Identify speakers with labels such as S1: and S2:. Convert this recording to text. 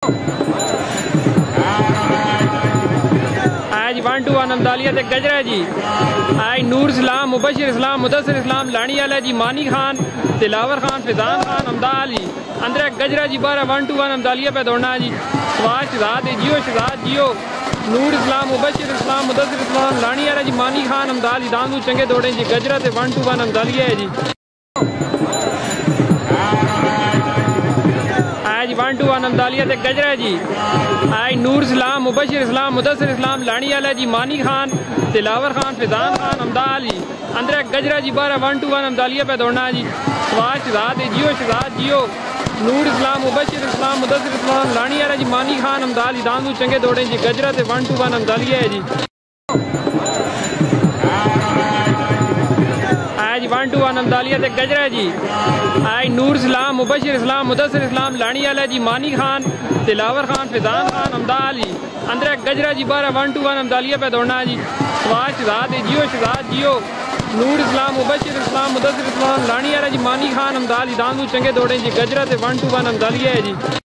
S1: جی 1 2 1 امدالیہ تے گجرا جی آج نور اسلام مبشر اسلام مدثر اسلام لانی والا جی مانی خان دلاور خان فضان خان امدال جی اندر گجرا جی 12 1 2 1 امدالیہ پہ دوڑنا جی سواج شہزاد جیو شہزاد جیو نور اسلام مبشر اسلام مدثر اسلام لانی والا جی مانی خان امدال جی داندو چنگے دوڑے جی گجرا تے 1 2 1 امدالیہ ہے جی آج 1 2 1 امدالیہ تے گجرا جی آج نور اسلام مبشر اسلام مدثر اسلام لانی والا جی مانی خان دلاور خان فضان خان امدال جی اندر گجرا جی 12 1 2 1 امدالیہ پہ دوڑنا جی سواج شہزاد جیو شہزاد جیو نور اسلام مبشر اسلام مدثر اسلام لانی والا جی مانی خان امدال جی داندو چنگے دوڑے جی گجرا تے 1 2 1 امدالیہ ہے جی آج 1 2 1 امدالیہ تے گجرا جی آج نور اسلام مبشر اسلام مدثر اسلام لانی والا جی مانی خان دلاور خان فضان خان امدال جی اندر گجرا جی 12 1 2 1 امدالیہ پہ دوڑنا جی سواج شہزاد جیو شہزاد جیو نور اسلام مبشر اسلام مدثر اسلام لانی والا جی مانی خان امدال جی داندو چنگے دوڑے جی گجرا تے 1 2 1 امدالیہ ہے جی